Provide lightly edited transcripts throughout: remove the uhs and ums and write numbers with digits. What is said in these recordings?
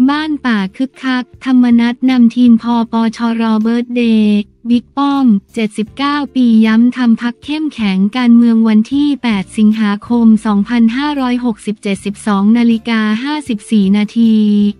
บ้านป่าคึกคักธรรมนัสนำทีมพปชรเบิร์ธเดย์บิ๊กป้อม79ปีย้ำทำพรรคเข้มแข็งการเมืองวันที่8สิงหาคม2567 12:54 นาที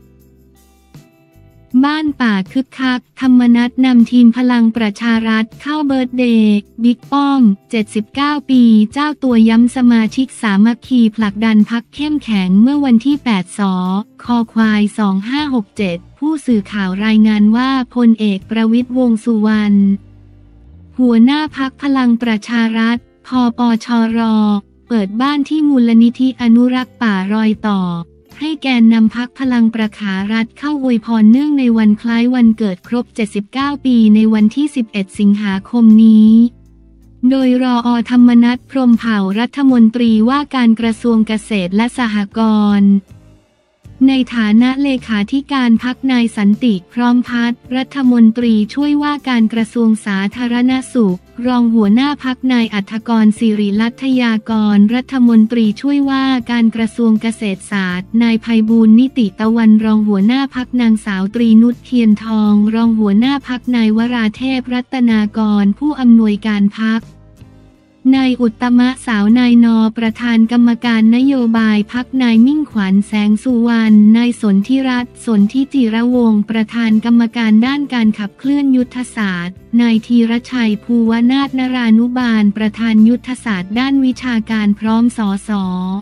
บ้านป่าคึกคักธรรมนัสนำทีมพลังประชารัฐเข้าเบิร์ธเดย์บิ๊กป้อม79ปีเจ้าตัวย้ำสมาชิกสามัคคีผลักดันพรรคเข้มแข็งเมื่อวันที่8 สคควาย 2567ผู้สื่อข่าวรายงานว่าพลเอกประวิตรวงษ์สุวรรณหัวหน้าพรรคพลังประชารัฐพปชรเปิดบ้านที่มูลนิธิอนุรักษ์ป่ารอยต่อให้แกนนำพรรคพลังประชารัฐเข้าอวยพรเนื่องในวันคล้ายวันเกิดครบ79ปีในวันที่11สิงหาคมนี้โดยรอ.ธรรมนัส พรหมเผ่ารัฐมนตรีว่าการกระทรวงเกษตรและสหกรณ์ในฐานะเลขาธิการพรรคนายสันติพร้อมพัฒน์รัฐมนตรีช่วยว่าการกระทรวงสาธารณสุขรองหัวหน้าพรรคนายอัฏฐกรศิริลัทยากรรัฐมนตรีช่วยว่าการกระทรวงเกษตรศาสตร์นายไพบูลย์นิติตะวันรองหัวหน้าพรรคนางสาวตรีนุชเทียนทองรองหัวหน้าพรรคนายวราเทพรัตนากรผู้อำนวยการพรรคนายอุตตมะสาวนายนประธานกรรมการนโยบายพรรคนายมิ่งขวัญแสงสุวรรณนายสนธิรัตน์สนธิจิรวงศ์ประธานกรรมการด้านการขับเคลื่อนยุทธศาสตร์นายธีรชัยภูวนาถนรานุบาลประธานยุทธศาสตร์ด้านวิชาการพร้อมสส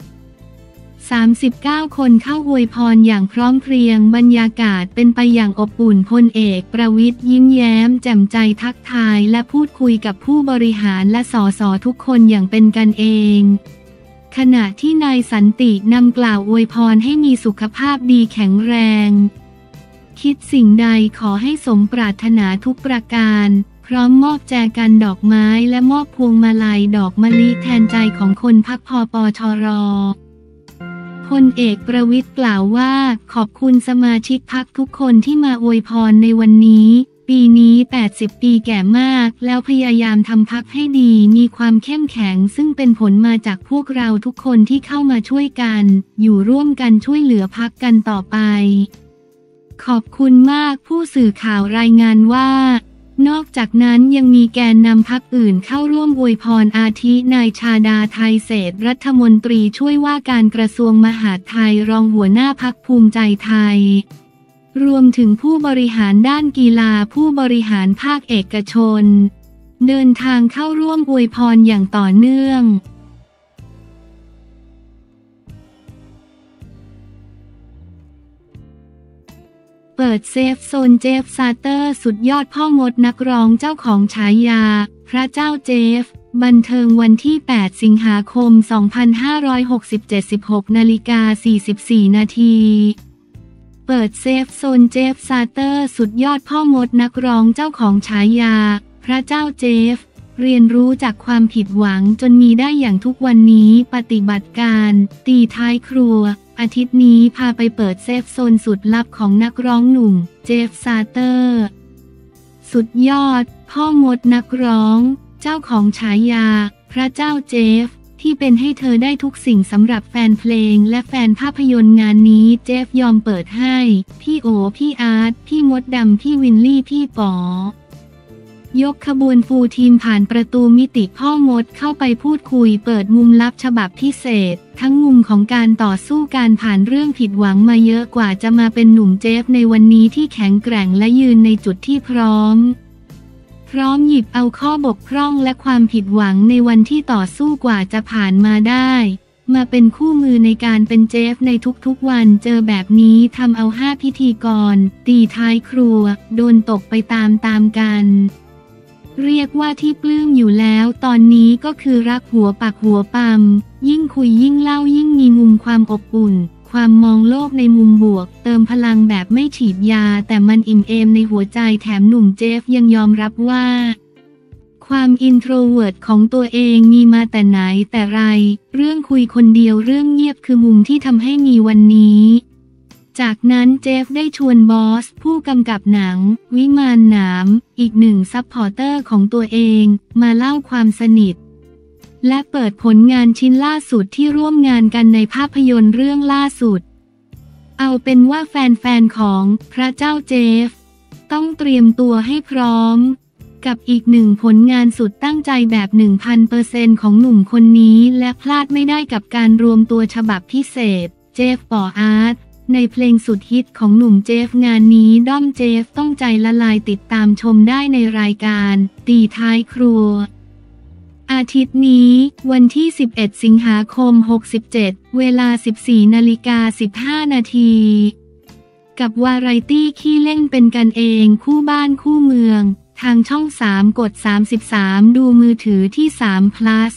39 คนเข้าอวยพรอย่างพร้อมเพรียงบรรยากาศเป็นไปอย่างอบอุ่นพลเอกประวิตรยิ้มแย้มแจ่มใจทักทายและพูดคุยกับผู้บริหารและสสทุกคนอย่างเป็นกันเองขณะที่นายสันตินำกล่าวอวยพรให้มีสุขภาพดีแข็งแรงคิดสิ่งใดขอให้สมปรารถนาทุกประการพร้อมมอบแจกันดอกไม้และมอบพวงมาลัยดอกมะลิแทนใจของคนพรรคพปชรพลเอกประวิตรกล่าวว่าขอบคุณสมาชิกพรรคทุกคนที่มาอวยพรในวันนี้ปีนี้80 ปีแก่มากแล้วพยายามทำพรรคให้ดีมีความเข้มแข็งซึ่งเป็นผลมาจากพวกเราทุกคนที่เข้ามาช่วยกันอยู่ร่วมกันช่วยเหลือพรรคกันต่อไปขอบคุณมากผู้สื่อข่าวรายงานว่านอกจากนั้นยังมีแกนนำพรรคอื่นเข้าร่วมอวยพรอาทินายชาดาไทยเศรษฐ์รัฐมนตรีช่วยว่าการกระทรวงมหาดไทยรองหัวหน้าพรรคภูมิใจไทยรวมถึงผู้บริหารด้านกีฬาผู้บริหารภาคเอกชนเดินทางเข้าร่วมอวยพรอย่างต่อเนื่องเปิดเซฟโซนเจฟซาเตอร์สุดยอดพ่อมดนักร้องเจ้าของฉายาพระเจ้าเจฟบันเทิงวันที่8สิงหาคม2567 16:44 นาทีเปิดเซฟโซนเจฟซาเตอร์สุดยอดพ่อมดนักร้องเจ้าของฉายาพระเจ้าเจฟเรียนรู้จากความผิดหวังจนมีได้อย่างทุกวันนี้ปฏิบัติการตีท้ายครัวอาทิตย์นี้พาไปเปิดเซฟโซนสุดลับของนักร้องหนุ่มเจฟซาเตอร์สุดยอดพ่อมดนักร้องเจ้าของฉายาพระเจ้าเจฟที่เป็นให้เธอได้ทุกสิ่งสำหรับแฟนเพลงและแฟนภาพยนตร์งานนี้เจฟยอมเปิดให้พี่โอพี่อาร์ตพี่มดดำพี่วินลี่พี่ป๋อยกขบวนฟูลทีมผ่านประตูมิติพ่อมดเข้าไปพูดคุยเปิดมุมลับฉบับพิเศษทั้งมุมของการต่อสู้การผ่านเรื่องผิดหวังมาเยอะกว่าจะมาเป็นหนุ่มเจฟในวันนี้ที่แข็งแกร่งและยืนในจุดที่พร้อมหยิบเอาข้อบกพร่องและความผิดหวังในวันที่ต่อสู้กว่าจะผ่านมาได้มาเป็นคู่มือในการเป็นเจฟในทุกๆวันเจอแบบนี้ทำเอา5พิธีกรตีท้ายครัวโดนตกไปตามกันเรียกว่าที่ปลื้มอยู่แล้วตอนนี้ก็คือรักหัวปักหัวปั๊มยิ่งคุยยิ่งเล่ายิ่งมีมุมความอบอุ่นความมองโลกในมุมบวกเติมพลังแบบไม่ฉีดยาแต่มันอิ่มเอมในหัวใจแถมหนุ่มเจฟยังยอมรับว่าความอินโทรเวิร์ตของตัวเองมีมาแต่ไหนแต่ไรเรื่องคุยคนเดียวเรื่องเงียบคือมุมที่ทำให้มีวันนี้จากนั้นเจฟได้ชวนบอสผู้กำกับหนังวิมานหนามอีกหนึ่งซัพพอร์เตอร์ของตัวเองมาเล่าความสนิทและเปิดผลงานชิ้นล่าสุดที่ร่วมงานกันในภาพยนตร์เรื่องล่าสุดเอาเป็นว่าแฟนๆของพระเจ้าเจฟต้องเตรียมตัวให้พร้อมกับอีกหนึ่งผลงานสุดตั้งใจแบบ 1,000% ของหนุ่มคนนี้และพลาดไม่ได้กับการรวมตัวฉบับพิเศษเจฟปออาร์ตในเพลงสุดฮิตของหนุ่มเจฟงานนี้ด้อมเจฟต้องใจละลายติดตามชมได้ในรายการตีท้ายครัวอาทิตย์นี้วันที่ 11 สิงหาคม 67 เวลา 14:15 นาทีกับวาไรตี้ขี้เล่นเป็นกันเองคู่บ้านคู่เมืองทางช่อง 3 กด 33 ดูมือถือที่ 3 plus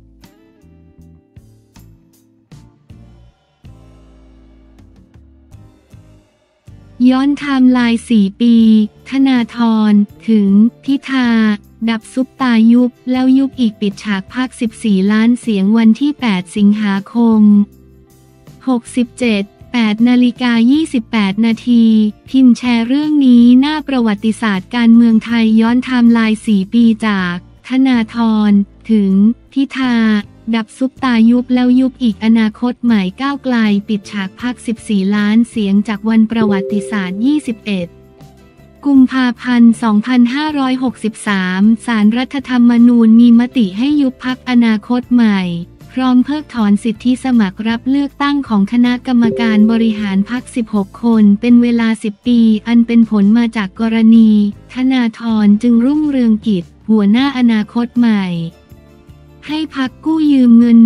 ย้อนไทม์ไลน์ 4 ปี ธนาธร ถึง พิธา ดับซุปตายุบแล้วยุบอีกปิดฉากพรรค 14 ล้านเสียงวันที่ 8 สิงหาคม 67 8:28 นาทีพิมพ์แชร์เรื่องนี้หน้าประวัติศาสตร์การเมืองไทยย้อนไทม์ไลน์ 4 ปีจาก ธนาธร ถึง พิธา ดับซุปตายุบแล้วยุบอีกอนาคตใหม่ก้าวไกลปิดฉากพรรค 14 ล้านเสียงจากวันประวัติศาสตร์ 21 กุมภาพันธ์ 2563 ศาลรัฐธรรมนูญมีมติให้ยุบพรรคอนาคตใหม่พร้อมเพิกถอนสิทธิสมัครรับเลือกตั้งของคณะกรรมการบริหารพรรค 16 คนเป็นเวลา 10 ปีอันเป็นผลมาจากกรณี ธนาธรจึงรุ่งเรืองกิจหัวหน้าอนาคตใหม่ให้พรรคกู้ยืมเงิน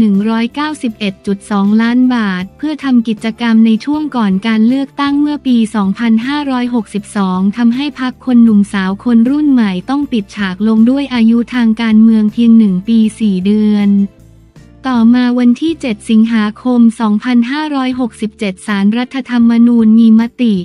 191.2 ล้านบาทเพื่อทำกิจกรรมในช่วงก่อนการเลือกตั้งเมื่อปี 2562 ทำให้พรรคคนหนุ่มสาวคนรุ่นใหม่ต้องปิดฉากลงด้วยอายุทางการเมืองเพียง 1 ปี 4 เดือนต่อมาวันที่ 7 สิงหาคม 2567 ศาลรัฐธรรมนูญมีมติ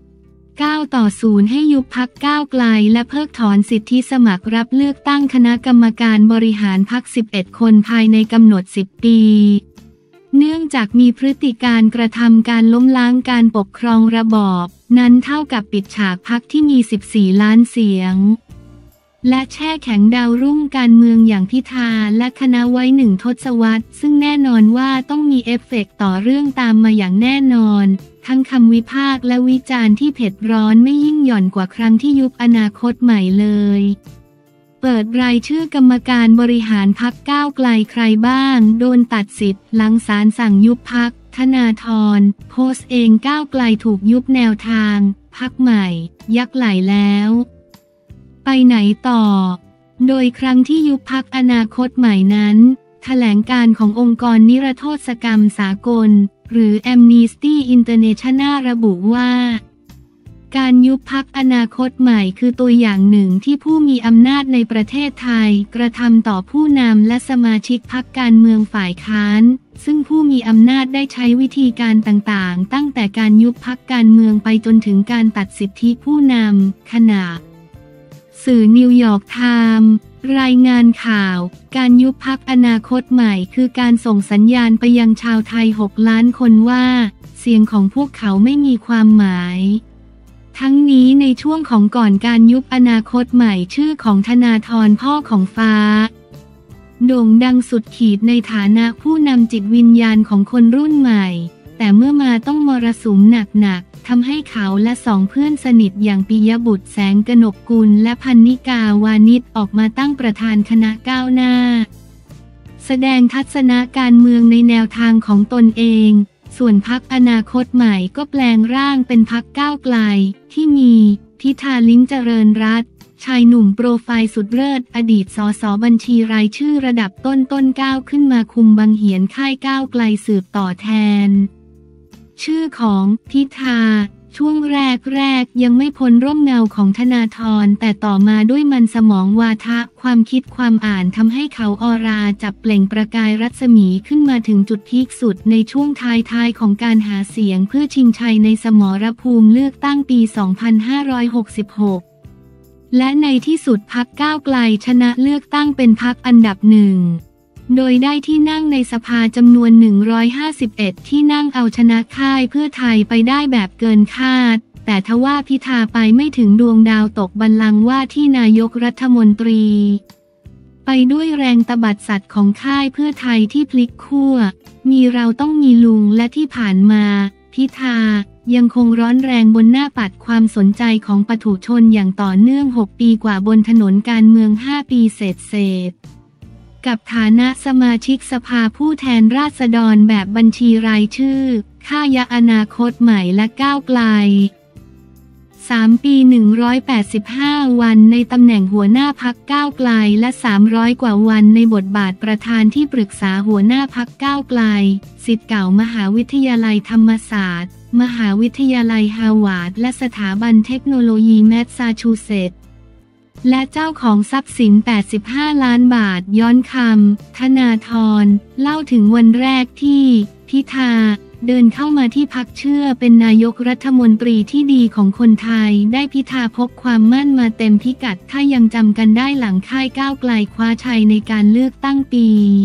9-0ให้ยุบพรรคก้าวไกลและเพิกถอนสิทธิสมัครรับเลือกตั้งคณะกรรมการบริหารพรรค 11 คนภายในกำหนด 10 ปี เนื่องจากมีพฤติการกระทำการล้มล้างการปกครองระบอบนั้นเท่ากับปิดฉากพรรคที่มี 14 ล้านเสียงและแช่แข็งดาวรุ่งการเมืองอย่างพิธาและคณะไว้1 ทศวรรษซึ่งแน่นอนว่าต้องมีเอฟเฟกต์ต่อเรื่องตามมาอย่างแน่นอนทั้งคำวิพากษ์และวิจารณ์ที่เผ็ดร้อนไม่ยิ่งหย่อนกว่าครั้งที่ยุบอนาคตใหม่เลยเปิดรายชื่อกรรมการบริหารพรรคก้าวไกลใครบ้างโดนตัดสิทธิ์หลังศาลสั่งยุบพรรคธนาธรโพสต์เองก้าวไกลถูกยุบแนวทางพรรคใหม่ยักไหลแล้วไปไหนต่อโดยครั้งที่ยุบพรรคอนาคตใหม่นั้นแถลงการขององค์กรนิรโทษกรรมสากลหรือ Amnesty International ระบุว่าการยุบพรรคอนาคตใหม่คือตัวอย่างหนึ่งที่ผู้มีอำนาจในประเทศไทยกระทำต่อผู้นำและสมาชิกพรรคการเมืองฝ่ายค้านซึ่งผู้มีอำนาจได้ใช้วิธีการต่างๆตั้งแต่การยุบพรรคการเมืองไปจนถึงการตัดสิทธิผู้นำขณะสื่อนิวยอร์กไทม์รายงานข่าวการยุบพรรคอนาคตใหม่คือการส่งสัญญาณไปยังชาวไทย 6 ล้านคนว่าเสียงของพวกเขาไม่มีความหมายทั้งนี้ในช่วงของก่อนการยุบอนาคตใหม่ชื่อของธนาธรพ่อของฟ้าโด่งดังสุดขีดในฐานะผู้นำจิตวิญญาณของคนรุ่นใหม่แต่เมื่อมาต้องมรสุมหนักทำให้เขาและ2 เพื่อนสนิทอย่างปิยบุตรแสงกนกกุลและพันนิกาวานิชออกมาตั้งประธานคณะก้าวหน้าแสดงทัศนะการเมืองในแนวทางของตนเองส่วนพรรคอนาคตใหม่ก็แปลงร่างเป็นพรรคก้าวไกลที่มีพิธาลิ้มเจริญรัตน์ชายหนุ่มโปรไฟล์สุดเลิศอดีตสสบัญชีรายชื่อระดับต้นก้าวขึ้นมาคุมบังเหียนค่ายก้าวไกลสืบต่อแทนชื่อของพิธาช่วงแรกยังไม่พ้นร่มเงาของธนาธรแต่ต่อมาด้วยมันสมองวาทะความคิดความอ่านทำให้เขาออราจับเปล่งประกายรัศมีขึ้นมาถึงจุดพีคสุดในช่วงท้ายของการหาเสียงเพื่อชิงชัยในสมรภูมิเลือกตั้งปี 2566 และในที่สุดพรรคก้าวไกลชนะเลือกตั้งเป็นพรรคอันดับ 1โดยได้ที่นั่งในสภาจำนวน 151 ที่นั่งเอาชนะค่ายเพื่อไทยไปได้แบบเกินคาดแต่ทว่าพิธาไปไม่ถึงดวงดาวตกบัลลังก์ว่าที่นายกรัฐมนตรีไปด้วยแรงตบัดสัตว์ของค่ายเพื่อไทยที่พลิกขั้วมีเราต้องมีลุงและที่ผ่านมาพิธายังคงร้อนแรงบนหน้าปัดความสนใจของปถุชนอย่างต่อเนื่อง6 ปีกว่าบนถนนการเมือง5 ปีเศษกับฐานะสมาชิกสภาผู้แทนราษฎรแบบบัญชีรายชื่อข้ายะอนาคตใหม่และก้าวไกล3 ปี185 วันในตำแหน่งหัวหน้าพรรคก้าวไกลและ300 กว่าวันในบทบาทประธานที่ปรึกษาหัวหน้าพรรคก้าวไกลศิษย์เก่ามหาวิทยาลัยธรรมศาสตร์มหาวิทยาลัยฮาร์วาร์ดและสถาบันเทคโนโลยีแมสซาชูเซตส์และเจ้าของทรัพย์สิน85 ล้านบาทย้อนคำธนาธรเล่าถึงวันแรกที่พิธาเดินเข้ามาที่พรรคเชื่อเป็นนายกรัฐมนตรีที่ดีของคนไทยได้พิธาพกความมั่นมาเต็มพิกัดถ้ายังจำกันได้หลังค่ายก้าวไกลคว้าชัยในการเลือกตั้งปี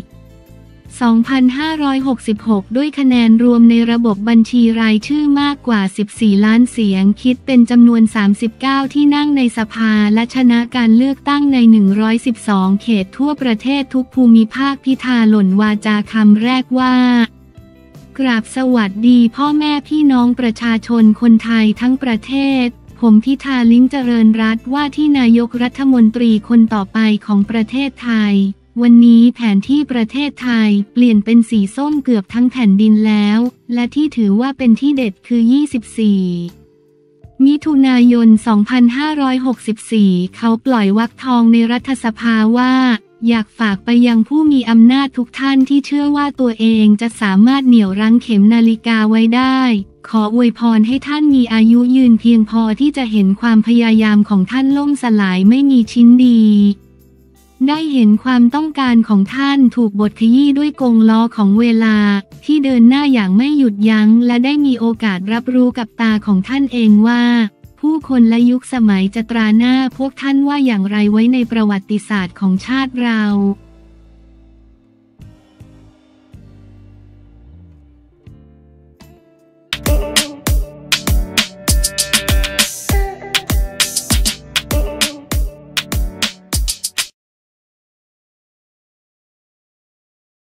2566 ด้วยคะแนนรวมในระบบบัญชีรายชื่อมากกว่า14 ล้านเสียงคิดเป็นจำนวน39ที่นั่งในสภาและชนะการเลือกตั้งใน112เขตทั่วประเทศทุกภูมิภาคพิธาหล่นวาจาคำแรกว่ากราบสวัสดีพ่อแม่พี่น้องประชาชนคนไทยทั้งประเทศผมพิธาลิ้มเจริญรัตน์ว่าที่นายกรัฐมนตรีคนต่อไปของประเทศไทยวันนี้แผนที่ประเทศไทยเปลี่ยนเป็นสีส้มเกือบทั้งแผ่นดินแล้วและที่ถือว่าเป็นที่เด็ดคือ24 มิถุนายน 2564 เขาปล่อยวรรคทองในรัฐสภาว่าอยากฝากไปยังผู้มีอำนาจทุกท่านที่เชื่อว่าตัวเองจะสามารถเหนี่ยวรั้งเข็มนาฬิกาไว้ได้ขออวยพรให้ท่านมีอายุยืนเพียงพอที่จะเห็นความพยายามของท่านล่มสลายไม่มีชิ้นดีได้เห็นความต้องการของท่านถูกบดขยี้ด้วยกงล้อของเวลาที่เดินหน้าอย่างไม่หยุดยั้งและได้มีโอกาสรับรู้กับตาของท่านเองว่าผู้คนและยุคสมัยจะตราหน้าพวกท่านว่าอย่างไรไว้ในประวัติศาสตร์ของชาติเรา